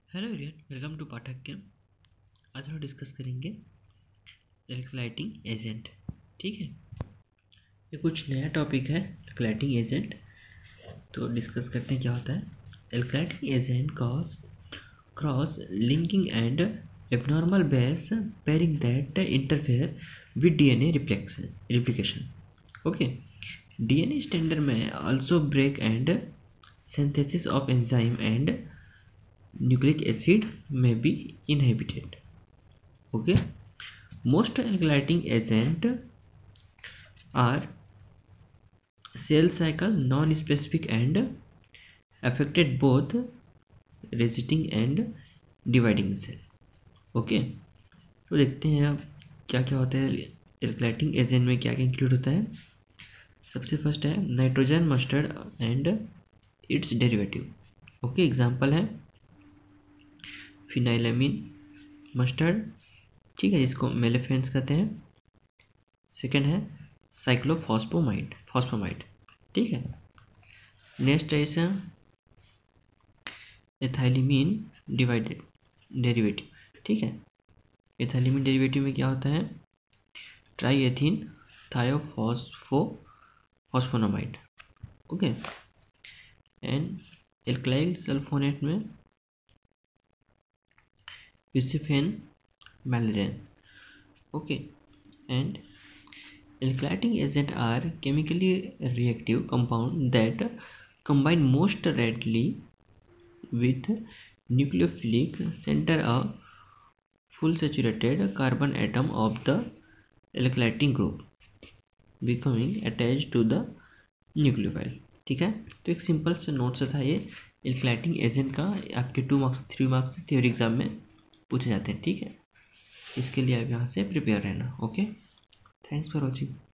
Hello everyone, welcome to पाठ्यक्रम। आज हम डिस्कस करेंगे एल्कलाइटिंग एजेंट। ठीक है, ये कुछ नया टॉपिक है एल्कलाइटिंग एजेंट। तो डिस्कस करते हैं क्या होता है। Alkylating agent cause cross linking and abnormal base pairing that interfere with DNA replication. Okay, DNA standard में also break and synthesis of enzyme and nucleic acid may be inhibited. Okay, most alkylating agent are cell cycle non-specific and affected both resisting and dividing cell. Okay, तो देखते हैं अब क्या क्या होता है alkylating agent में, क्या क्या इंक्लूड होता है। सबसे फर्स्ट है nitrogen mustard and its derivative. Okay, example है फिनाइलामीन मस्टर्ड, ठीक है, जिसको मेलेफेंस कहते हैं। सेकेंड है फॉस्फोमाइड, ठीक है। नेक्स्ट है इसे एथाइलिमीन डेरिवेटिव, ठीक है। एथाइलिमीन डेरिवेटिव में क्या होता है triethylene thiophosphoramide. Okay, and alkyl sulfonate में यूसिफेन Myleran. Okay, and alkylating agents are chemically reactive compounds that combine most readily with nucleophilic center a full saturated carbon atom of the alkylating group becoming attached to the nucleophile। ठीक है, तो एक simple से note से था ये एल्कलाइटिंग agent का। आपके 2 मार्क्स 3 मार्क्स थ्योरी एग्जाम में पूछे जाते हैं। ठीक है, इसके लिए आप यहाँ से प्रिपेयर रहना। Okay, thanks for watching.